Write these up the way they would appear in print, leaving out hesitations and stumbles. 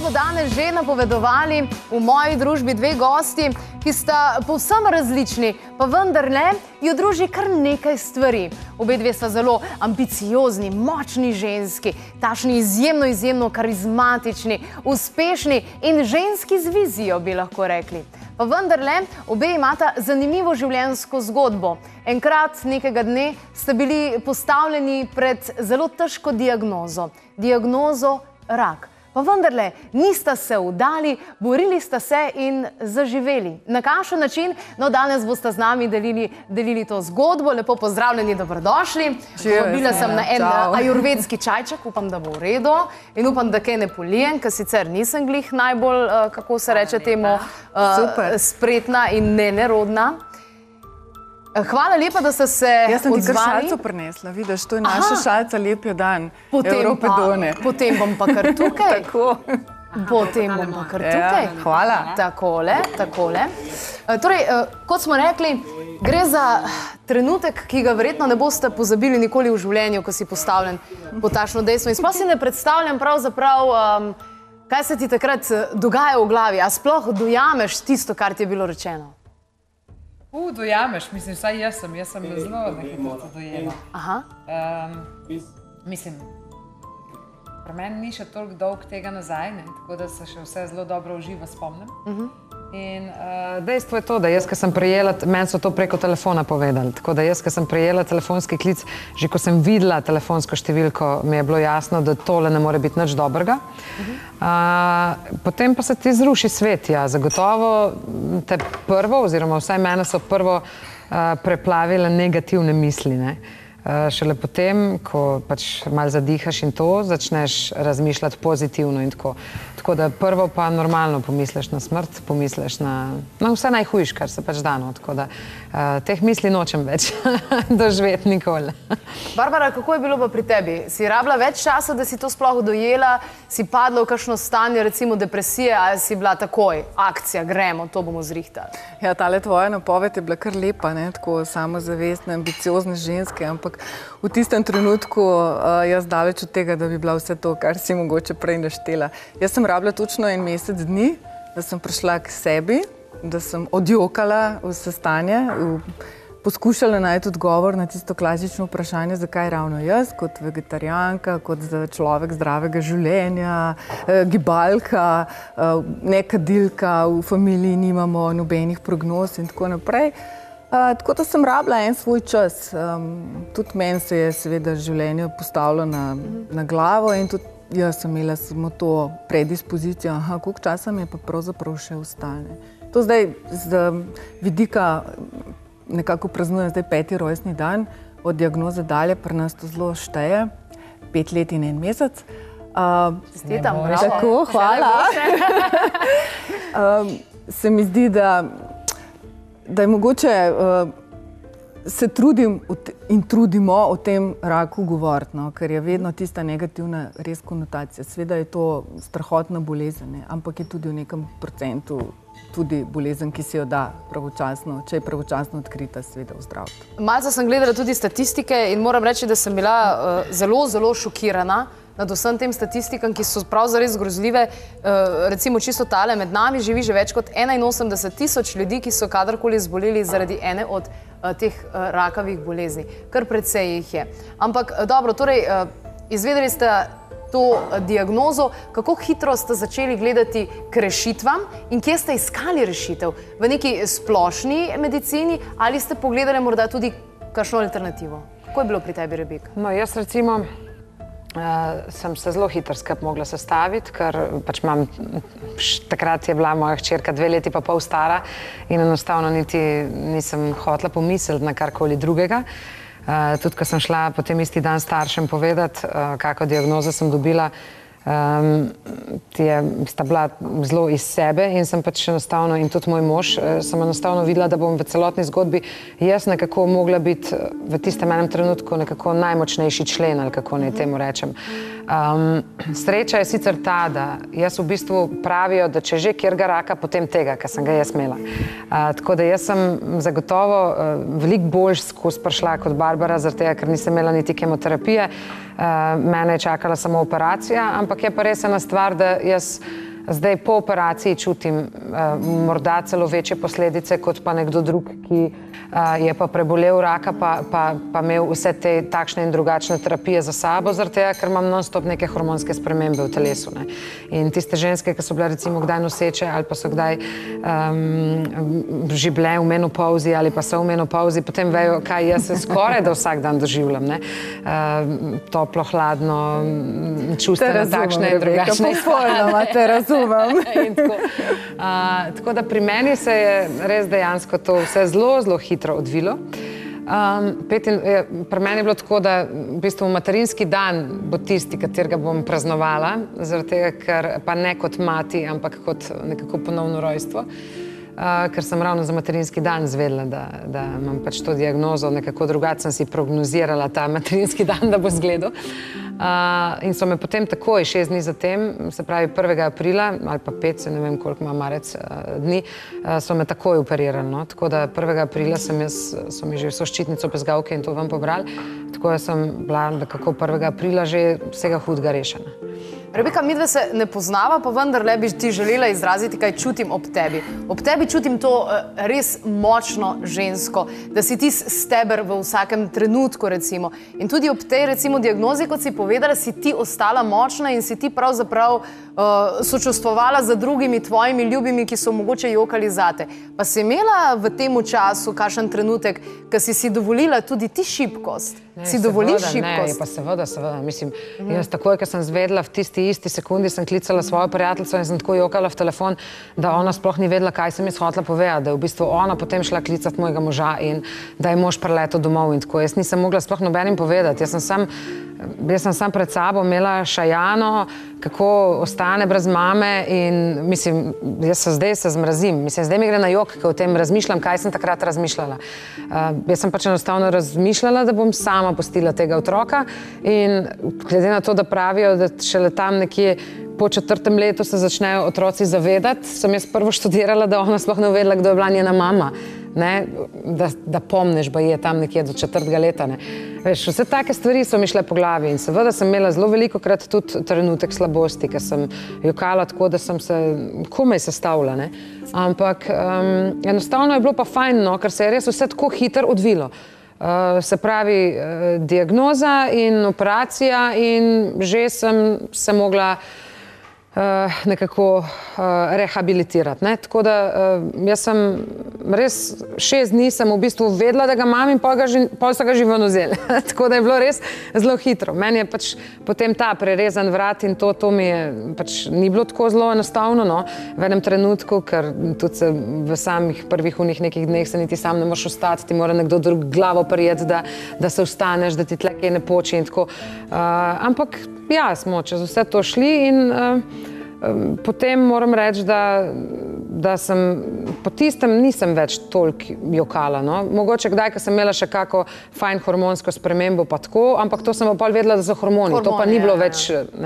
smo danes že napovedovali, v moji družbi dve gosti, ki sta povsem različni, pa vendarle jo druži kar nekaj stvari. Obe dve sta zelo ambiciozni, močni ženski, takšni izjemno karizmatični, uspešni in ženski z vizijo, bi lahko rekli. Pa vendarle, obe imata zanimivo življenjsko zgodbo. Enkrat nekega dne sta bili postavljeni pred zelo težko diagnozo rak. Pa vendarle, nista se vdali, borili sta se in zaživeli. Na kakšen način? No, danes boste z nami delili to zgodbo. Lepo pozdravljeni, dobrodošli. Povabila sem na en ajurvedski čajček, upam, da bo v redu. In upam, da kaj ne polijem, ker sicer nisem glih najbolj, kako se reče temu, spretna in nerodna. Hvala lepa, da ste se odzvali. Jaz sem ti kar šalco prinesla, vidiš, to je naša šalca Lepjo dan, Evropedone. Potem bom pa kar tukaj. Potem bom pa kar tukaj. Hvala. Takole. Torej, kot smo rekli, gre za trenutek, ki ga verjetno ne boste pozabili nikoli v življenju, ko si postavljen pod takšno dejstvo. In sploh si ne predstavljam pravzaprav, kaj se ti takrat dogaja v glavi. A sploh dojameš tisto, kar ti je bilo rečeno? Dojameš, mislim, vsaj jaz sem zelo na hitro dojela. Mislim, pri meni ni še toliko dolg tega nazaj, tako da se še vse zelo dobro uživo spomnim. In dejstvo je to, da jaz, ko sem prejela, meni so to preko telefona povedali, tako da jaz, ko sem prejela telefonski klic, že ko sem videla telefonsko številko, mi je bilo jasno, da tole ne more biti nič dobrega. Potem pa se ti zruši svet, ja, zagotovo te prvo, oziroma vsaj mene so prvo preplavile negativne misli, ne. Šele potem, ko pač malo zadihaš in to, začneš razmišljati pozitivno in tako. Tako da prvo pa normalno pomisliš na smrt, pomisliš na vse najhujš, kar se pač dano. Tako da teh misli nočem več doživeti nikoli. Barbara, kako je bilo pa pri tebi? Si rabila več časa, da si to sploh dojela? Si padla v kakšno stanje, recimo depresije, ali si bila takoj, akcija, gremo, to bomo zrihtali? Ja, tale tvoja napoved je bila kar lepa, ne, tako samozavestne, ambiciozne ženske, ampak v tistem trenutku jaz daleč od tega, da bi bila vse to, kar si mogoče prej naštela. Jaz sem rabila točno 1 mesec dni, da sem prišla k sebi, da sem odjokala vse stanje, poskušala najti odgovor na tisto klasično vprašanje, zakaj ravno jaz, kot vegetarijanka, kot človek zdravega življenja, gibalka, nekadilka, v familiji nimamo nobenih prognoz in tako naprej. Tako da sem rabila en svoj čas. Tudi meni se je seveda življenje postavilo na glavo in tudi jaz sem imela samo to predispozicijo, koliko časa mi je pa pravzaprav še ostane. To zdaj z vidika nekako praznujem zdaj 5. rojstni dan, od diagnoze dalje pri nas to zelo šteje, 5 let in 1 mesec. Čestitam, bravo. Tako, hvala. Se mi zdi, da je mogoče se trudim in trudimo o tem raku govoriti, ker je vedno tista negativna res konotacija. Seveda je to strahotna bolezen, ampak je tudi v nekem procentu tudi bolezen, ki si jo da pravočasno, če je pravočasno odkrita, seveda ozdraviti. Malce sem gledala tudi statistike in moram reči, da sem bila zelo šokirana nad vsem tem statistikam, ki so prav zares grozljive. Recimo čisto tale, med nami živi že več kot 81.000 ljudi, ki so kadarkoli zboleli zaradi ene od teh rakavih bolezni. Kar precej jih je. Ampak dobro, torej izvedeli ste to diagnozo, kako hitro ste začeli gledati k rešitvam in kje ste iskali rešitev? V neki splošni medicini ali ste pogledali morda tudi kakšno alternativo? Kako je bilo pri tebi, Rebeka? No, jaz recimo sem se zelo hitro skupaj mogla sestaviti, ker pač imam, takrat je bila moja hčerka 2 leti pa pol stara in enostavno niti nisem hotela pomisliti na karkoli drugega. Tudi, ko sem šla potem isti dan staršem povedati, kako diagnozo sem dobila, sta bila zelo iz sebe in sem pač enostavno, in tudi moj mož, sem enostavno videla, da bom v celotni zgodbi jaz nekako mogla biti v tistem enem trenutku nekako najmočnejši člen, ali kako naj temu rečem. Sreča je sicer ta, da jaz v bistvu pravijo, da če že kjerga raka, potem tega, kar sem ga jaz imela. Tako da jaz sem zagotovo veliko bolj skozi prišla kot Barbara, zaradi tega, ker nisem imela niti kemoterapije. Mene je čakala samo operacija, ampak je pa res ena stvar, da jaz Zdaj po operaciji čutim morda celo večje posledice kot pa nekdo drug, ki je pa prebolel raka, pa imel vse te takšne in drugačne terapije za sabo, zaradi tega, ker imam non-stop neke hormonske spremembe v telesu. In tiste ženske, ki so bile recimo kdaj noseče ali pa so kdaj že bile v menopauzi ali pa so v menopauzi, potem vejo, kaj jaz se skoraj da vsak dan doživljam. Toplo, hladno, čustveno takšne in drugačne. Popolnoma te razumem. Tako da pri meni se je res dejansko to vse zelo, zelo hitro odvilo. Pri meni je bilo tako, da v bistvu materinski dan bo tisti, katerega bom praznovala, zaradi tega, ker pa ne kot mati, ampak kot nekako ponovno rojstvo. Ker sem ravno za materinski dan zvedela, da imam pač to diagnozo, nekako drugače sem si prognozirala ta materinski dan, da bo izgledal. In so me potem takoj, 6 dni zatem, se pravi 1. aprila, ali pa 5, se ne vem, koliko ima marec dni, so me takoj operirali. Tako da 1. aprila so mi že vso ščitnico, bezgavke in to ven pobrali. Tako da sem bila nekako 1. aprila že vsega hudega rešena. Rebeka, midve se ne poznava, pa vendarle bi ti želela izraziti, kaj čutim ob tebi. Ob tebi čutim to res močno žensko, da si ti steber v vsakem trenutku, recimo. In tudi ob tej, recimo, diagnozi, kot si povedala, si ti ostala močna in si ti pravzaprav sočustvovala za drugimi tvojimi ljubimi, ki so mogoče jokali zate. Pa si imela v tem času kakšen trenutek, ko si dovolila tudi ti šibkost? Si dovoliš šibkost? Ne, pa seveda. Mislim, jaz takoj, ko sem zvedela, v tisti isti sekundi sem klicala svojo prijateljico in sem tako jokala v telefon, da ona sploh ni vedela, kaj sem jaz hotela povedati, da je v bistvu ona potem šla klicati mojega moža in da je mož priletel domov in tako. Jaz nisem mogla sploh nobenim povedati. Jaz sem sam pred sabo imela šajano, kako ostane brez mame in mislim, jaz zdaj se zmrazim. Mislim, zdaj mi gre na jok, ko o tem razmišljam, kaj sem takrat razmišljala. Jaz sem pač enostavno razmišljala, da bom sama pustila tega otroka in glede na to, da pravijo, da šele tam nekje po 4. letu se začnejo otroci zavedati, sem jaz prvo študirala, da ona sploh ne vedela, kdo je bila njena mama. Da pomniš, ba je tam nekje do 4. leta. Veš, vse take stvari so mi šle po glavi in seveda sem imela zelo veliko krat tudi trenutek slabosti, ker sem jokala tako, da sem se komaj sestavila. Ampak enostavno je bilo pa fajn, ker se je res vse tako hitro odvilo. Se pravi, diagnoza in operacija in že sem se mogla nekako rehabilitirati. Tako da jaz sem res 6 dni sem v bistvu vedela, da ga imam in pol so ga že ven vzeli. Tako da je bilo res zelo hitro. Meni je pač potem ta prerezan vrat in to mi je pač ni bilo tako zelo enostavno v enem trenutku, ker tudi se v samih prvih nekih dneh se niti sam ne moreš ostati, ti mora nekdo drug glavo prijeti, da se vstaneš, da ti tle kaj ne poči in tako. Ampak ja, smo čez vse to šli in potem moram reči, da sem po tistem nisem več toliko jokala. Mogoče kdaj, ko sem imela še kako fajn hormonsko spremembo pa tako, ampak to sem pa pol vedela, da so hormoni. To pa ni bilo več.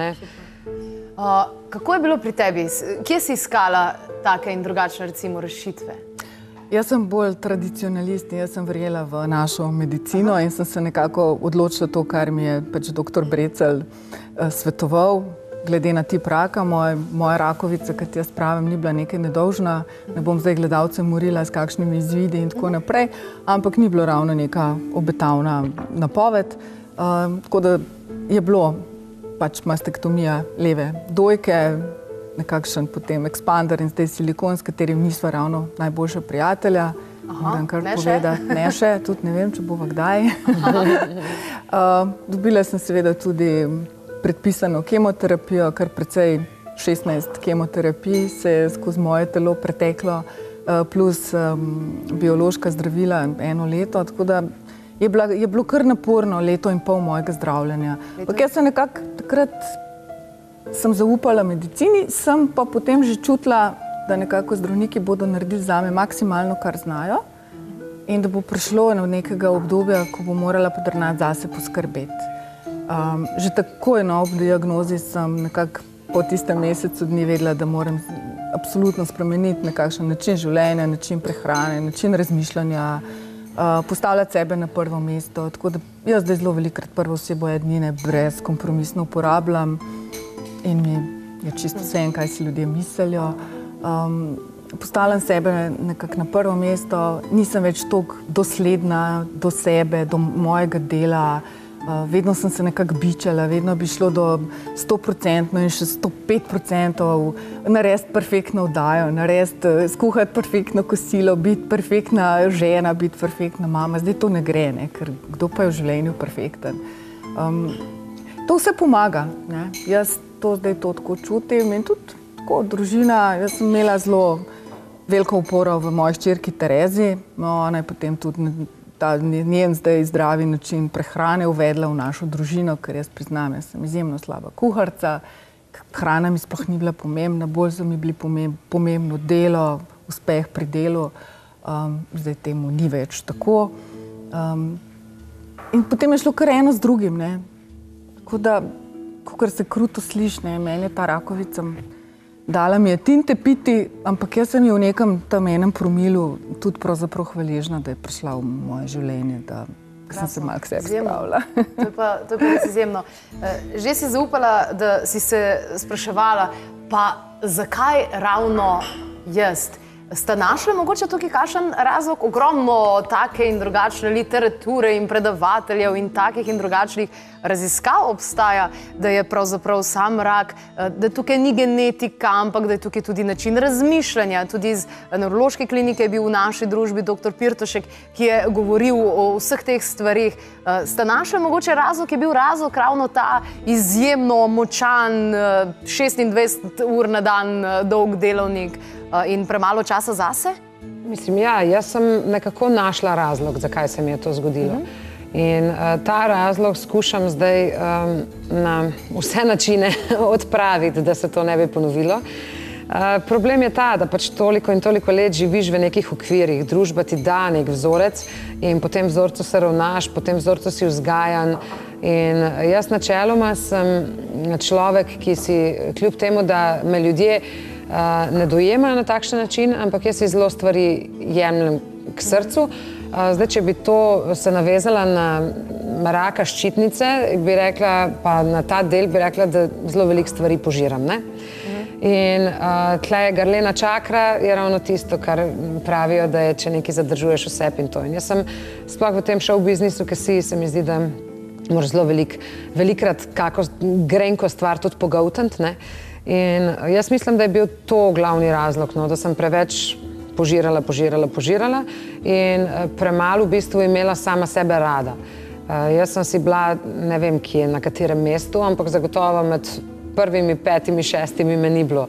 Kako je bilo pri tebi? Kje si iskala take in drugačne, recimo, rešitve? Jaz sem bolj tradicionalist in jaz sem verjela v našo medicino in sem se nekako odločila to, kar mi je pač dr. Brecelj svetoval. Glede na tip raka, moja rakovica, kot jaz pravim, ni bila nekaj nedolžna. Ne bom zdaj gledalcem morila s kakšnimi izvidi in tako naprej, ampak ni bilo ravno neka obetavna napoved. Tako da je bilo pač mastektomija leve dojke, nekakšen potem ekspander in zdaj silikon, s katerim nisva ravno najboljša prijatelja. Moram kar povedati. Ne še, tudi ne vem, če bova kdaj. Dobila sem seveda tudi predpisano kemoterapijo, kar precej 16 kemoterapij se je skozi moje telo preteklo, plus biološka zdravila 1 leto, tako da je bilo kar naporno 1,5 leta mojega zdravljenja. Ampak jaz sem nekako takrat zaupala medicini, sem pa potem že čutila, da nekako zdravniki bodo naredili zame maksimalno, kar znajo in da bo prišlo do nekega obdobja, ko bo morala podrnati zase poskrbeti. Že takoj ob diagnozi sem nekako po tistem mesecu dni vedela, da moram absolutno spremeniti nekakšen način življenja, način prehrane, način razmišljanja, postavljati sebe na prvo mesto. Tako da jaz zdaj zelo velikokrat prvo osebo ednine brezkompromisno uporabljam in mi je čisto vse, kaj si ljudje mislijo. Postavljam sebe nekako na prvo mesto, nisem več toliko dosledna do sebe, do mojega dela. Vedno sem se nekako bičala, vedno bi šlo do 100% in še 105% narediti perfektno oddajo, skuhati perfektno kosilo, biti perfektna žena, biti perfektna mama. Zdaj to ne gre, ne? Ker kdo pa je v življenju perfekten. To vse pomaga. Ne? Jaz to zdaj tako čutim in tudi tako družina. Jaz sem imela zelo veliko uporo v moji hčerki Terezi. Ona je potem tudi ta njen zdaj zdravi način prehrane uvedla v našo družino, ker jaz priznam, jaz sem izjemno slaba kuharica. Hrana mi sploh ni bila pomembna, bolj so mi bili pomembno delo, uspeh pri delu. Zdaj temu ni več tako. In potem je šlo kar eno z drugim, ne. Tako da, kakor se kruto sliši, ne, meni je ta rakovica dala mi je tinte piti, ampak jaz sem jo v nekem tam enem promilu tudi pravzaprav hvaležna, da je prišla v moje življenje, da sem se malo k sebi spravila. To je pa res izjemno. Že si zaupala, da si se spraševala, pa zakaj ravno jaz? Sta našli mogoče tukaj kakšen razlog? Ogromno take in drugačne literature in predavateljev in takih in drugačnih raziskav obstaja, da je pravzaprav sam rak, da tukaj ni genetika, ampak da je tukaj tudi način razmišljanja. Tudi iz nevrološke klinike je bil v naši družbi dr. Pirtošek, ki je govoril o vseh teh stvarih. Sta našli mogoče razlog, je bil razlog ravno ta izjemno močan 26 ur na dan dolg delovnik in premalo časa zase? Mislim, ja, jaz sem nekako našla razlog, zakaj se mi je to zgodilo. In ta razlog skušam zdaj na vse načine odpraviti, da se to ne bi ponovilo. Problem je ta, da pač toliko in toliko let živiš v nekih okvirih, družba ti da nek vzorec in po tem vzorcu se ravnaš, po tem vzorcu si vzgajan. In jaz načeloma sem človek, ki si kljub temu, da me ljudje ne dojemajo na takšen način, ampak jaz si zelo stvari jemljem k srcu. Zdaj, če bi to se navezala na raka ščitnice, bi rekla, pa na ta del bi rekla, da zelo veliko stvari požiram, ne? In tle je grlena čakra, je ravno tisto, kar pravijo, da je, če nekaj zadržuješ v sebi in to. In jaz sem sploh v tem show biznisu, ki se mi zdi, da moraš zelo velikrat kako grenko stvar tudi pogoltniti, ne? In jaz mislim, da je bil to glavni razlog, no, da sem preveč požirala in premalo v bistvu imela sama sebe rada. Jaz sem si bila, ne vem kje, na katerem mestu, ampak zagotovo med prvimi 5, 6 me ni bilo.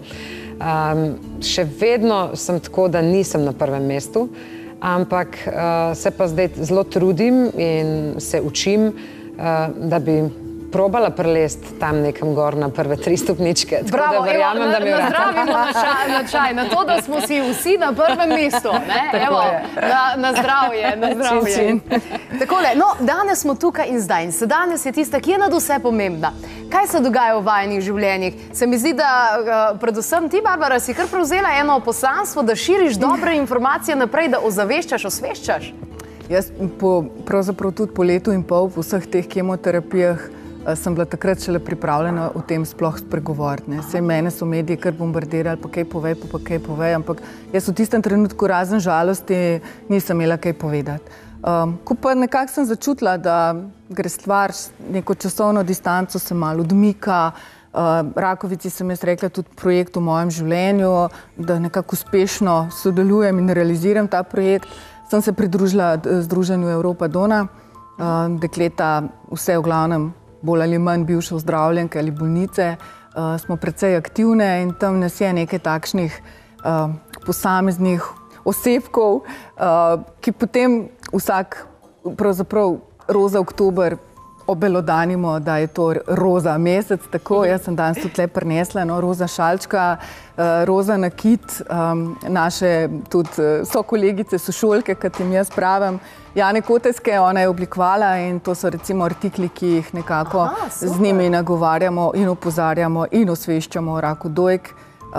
Še vedno sem tako, da nisem na prvem mestu, ampak se pa zdaj zelo trudim in se učim, da bi probala prelesti tam nekam gor na prve 3 stopničke. Bravo, evo, nazdravimo na čaj, na to, da smo si vsi na prvem mestu. Evo, na zdravje, na zdravje. Takole, no, danes smo tukaj in zdaj. In danes je tista, ki je nad vse pomembna. Kaj se dogaja v vajinih življenjih? Se mi zdi, da predvsem ti, Barbara, si kar prevzela eno poslanstvo, da širiš dobre informacije naprej, da ozaveščaš, osveščaš. Jaz pravzaprav tudi po letu in pol v vseh teh kemoterapijah sem bila takrat šele pripravljena o tem sploh spregovoriti. Saj mene so mediji kar bombardirali, pa kaj povej, ampak jaz v tistem trenutku razen žalosti nisem imela kaj povedati. Ko pa nekako sem začutila, da gre stvar neko časovno distanco, se malo odmika, Rakovici sem jaz rekla tudi projekt v mojem življenju, da nekako uspešno sodelujem in realiziram ta projekt, sem se pridružila Združenju Evropa Dona, dekleta vse v glavnem bolj ali manj bivše ozdravljenke ali bolnice, smo precej aktivne in tam nas je nekaj takšnih posameznih osebkov, ki potem vsak, pravzaprav roza oktober obelodanimo, da je to roza mesec, tako, jaz sem danes tudi le prinesla, no, roza šalčka, roza nakit, naše tudi sokolegice, sošolke, kot jim jaz pravim, Jane Koteske, ona je oblikovala in to so recimo artikli, ki jih nekako z njimi nagovarjamo in opozarjamo in osveščamo o raku dojk.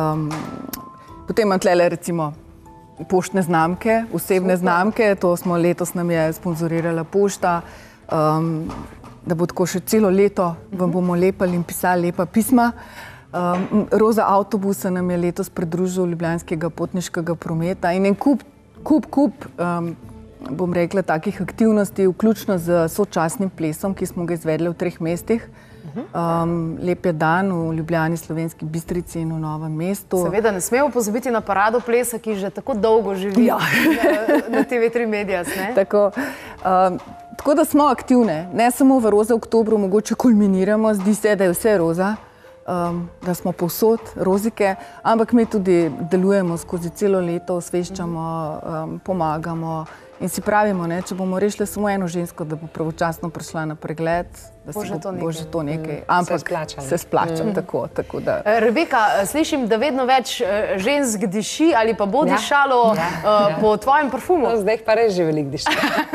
Potem imam tlele recimo poštne znamke, osebne znamke, to smo letos nam je sponzorirala pošta, da bo tako še celo leto vam bomo lepali in pisali lepa pisma. Roza avtobusa nam je letos pridružil Ljubljanskega potniškega prometa in en kup, bom rekla, takih aktivnosti, vključno z sočasnim plesom, ki smo ga izvedli v 3 mestih. Lep je dan v Ljubljani, Slovenski Bistrici in v Novem mestu. Seveda ne smemo pozabiti na parado plesa, ki že tako dolgo živi na TV3 Medias, ne? Tako da smo aktivne, ne samo v Roza oktobru, mogoče kulminiramo, zdi se, da je vse roza, da smo povsod rozike, ampak mi tudi delujemo skozi celo leto, osveščamo, pomagamo in si pravimo, če bomo rešili samo eno žensko, da bo pravočasno prišla na pregled, da bo že to nekaj, ampak se splača, tako da. Rebeka, slišim, da vedno več žensk diši ali pa bo dišalo po tvojem parfumu. Zdaj jih pa res že veliko diši.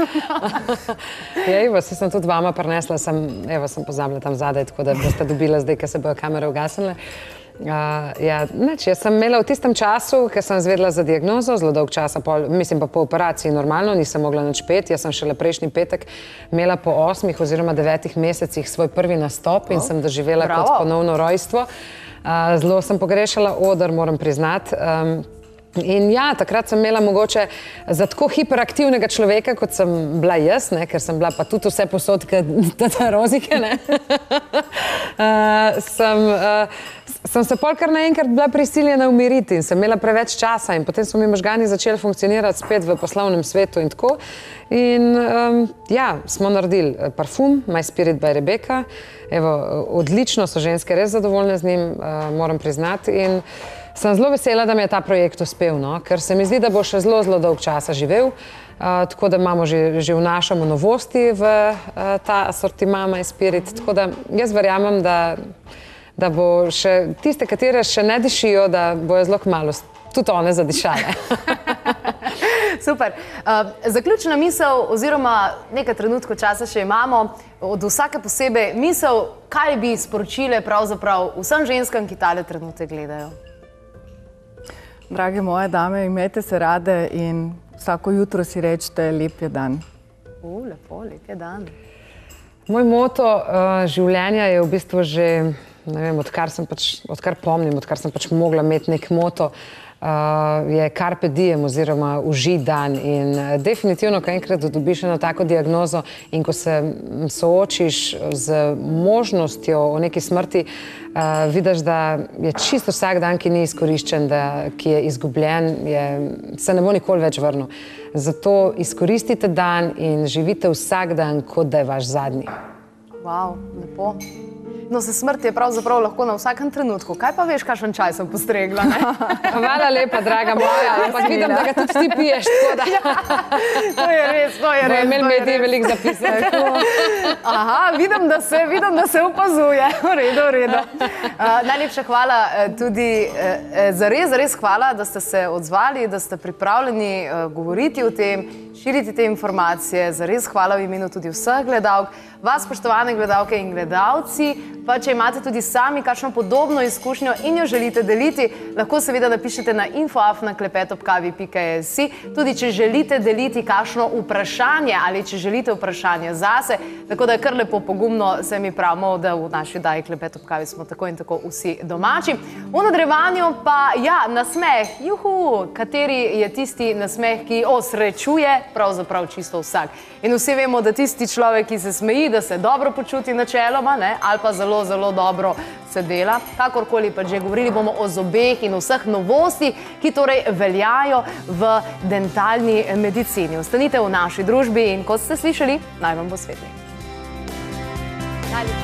Evo, sem tudi vama prinesla, sem pozabila tam zadaj, tako da boste dobila zdaj, ko se bojo kamere ugasnile. Jaz sem imela v tistem času, ker sem izvedela za diagnozo, zelo dolg časa, mislim pa po operaciji normalno, nisem mogla nič peti, jaz sem šele prejšnji petek imela po 8 oziroma 9 mesecih svoj prvi nastop in sem doživela kot ponovno rojstvo. Zelo sem pogrešala oder, moram priznati. In ja, takrat sem imela mogoče za tako hiperaktivnega človeka, kot sem bila jaz, ker sem bila pa tudi vse posod, te rozike, sem se pol kar naenkrat bila prisiljena umiriti in sem imela preveč časa in potem so mi možgani začeli funkcionirati spet v poslovnem svetu in tako. In ja, smo naredili parfum My Spirit by Rebeka. Evo, odlično so ženske res zadovoljne z njim, moram priznati. In sem zelo vesela, da mi je ta projekt uspel, ker se mi zdi, da bo še zelo, zelo dolg časa živel. Tako da imamo že vnašamo novosti v ta asortima My Spirit. Tako da jaz verjamem, da bo še tiste, katere še ne dišijo, da bojo zelo kmalu tudi one zadišale. Super. Zaključna misel oziroma nekaj trenutkov časa še imamo, od vsake posebej misel, kaj bi sporočile pravzaprav vsem ženskam, ki tale trenutek gledajo. Drage moje dame, imejte se rade in vsako jutro si rečete, lep je dan. Lepo, lep je dan. Moj moto življenja je v bistvu že, ne vem, odkar pomnim, odkar sem pač mogla imeti nek moto, je carpe diem oziroma uži dan in definitivno, ko enkrat dobiš eno tako diagnozo in ko se soočiš z možnostjo o neki smrti, vidiš, da je čisto vsak dan, ki ni izkoriščen, ki je izgubljen, se ne bo nikoli več vrnil. Zato izkoristite dan in živite vsak dan, kot da je vaš zadnji. Wow, lepo. No, se smrt je pravzaprav lahko na vsakem trenutku. Kaj pa veš, kakšen čaj sem postregla, ne? Hvala lepa, draga moja, ampak vidim, da ga tudi ti piješ, tako da. To je res, to je res. Bo imel medij veliko zapisati. Aha, vidim, da se opazuje. V redu. Najlepša hvala tudi, zares hvala, da ste se odzvali, da ste pripravljeni govoriti o tem, širiti te informacije. Zares hvala v imenu tudi vseh gledalk. Vas, spoštovane gledalke in gledalci, pa če imate tudi sami kakšno podobno izkušnjo in jo želite deliti, lahko seveda napišete na info@klepetobkavi.si. Tudi če želite deliti kakšno vprašanje ali če želite vprašanje zase, tako da je kar lepo pogumno, se mi pravimo, da v naši oddaji Klepet ob kavi smo tako in tako vsi domači. V nadaljevanju pa, ja, nasmeh, juhu, kateri je tisti nasmeh, ki osrečuje pravzaprav čisto vsak. In vsi vemo, da tisti človek, ki se smeji, da se dobro počuti načeloma, ali pa zelo, zelo dobro se dela. Kakorkoli pa že, govorili bomo o zobeh in vseh novostih, ki torej veljajo v dentalni medicini. Ostanite v naši družbi in kot ste slišali, naj vam bo svetli.